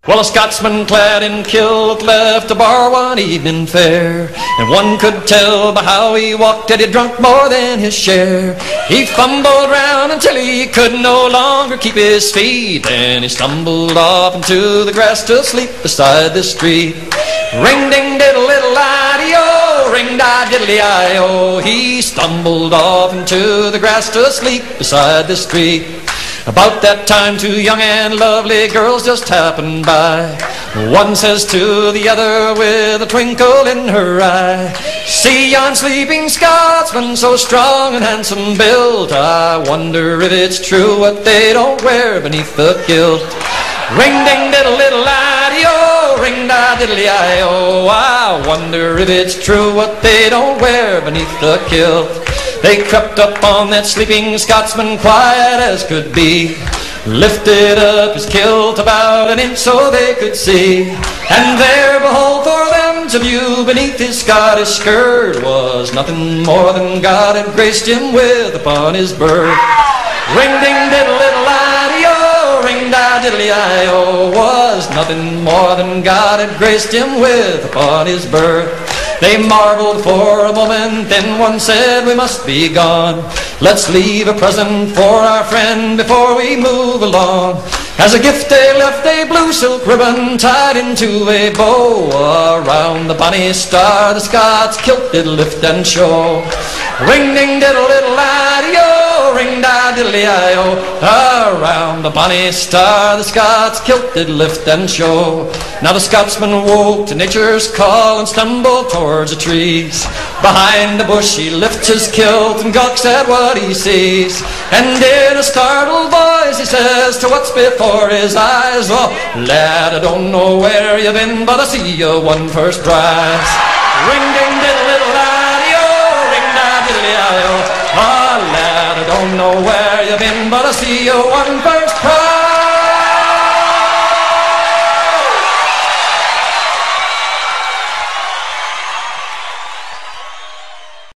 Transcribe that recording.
Well, a Scotsman clad in kilt left a bar one evening fair, and one could tell by how he walked that he'd drunk more than his share. He fumbled round until he could no longer keep his feet, and he stumbled off into the grass to sleep beside the street. Ring ding diddle little idee-o, ring da diddly-i-o. He stumbled off into the grass to sleep beside the street. About that time, two young and lovely girls just happened by. One says to the other with a twinkle in her eye, "See yon sleeping Scotsman, so strong and handsome built, I wonder if it's true what they don't wear beneath the kilt." Ring ding diddle little idee-o, ring da diddly-i-o. I wonder if it's true what they don't wear beneath the kilt. They crept up on that sleeping Scotsman quiet as could be, lifted up his kilt about an inch so they could see, and there, behold, for them to view beneath his Scottish skirt was nothing more than God had graced him with upon his birth. Ring ding diddle little idee-o, ring da diddly-i-o, was nothing more than God had graced him with upon his birth. They marveled for a moment, then one said, "We must be gone. Let's leave a present for our friend before we move along." As a gift they left a blue silk ribbon tied into a bow. Around the bonny star the Scots kilt did lift and show. Ring ding diddle little idee-o, ring da diddly-i-o. Around the bonny star the Scots kilt did lift and show. Now the Scotsman woke to nature's call and stumbled towards the trees. Behind the bush he lifts his kilt and gawks at what he sees, and in a startled voice he says to what's before his eyes, "Oh, lad, I don't know where you've been, but I see you won first prize." Ring ding diddle little idee-o, ring da diddly-i-o. "Oh, lad, I don't know where you've been, but I see you won first prize."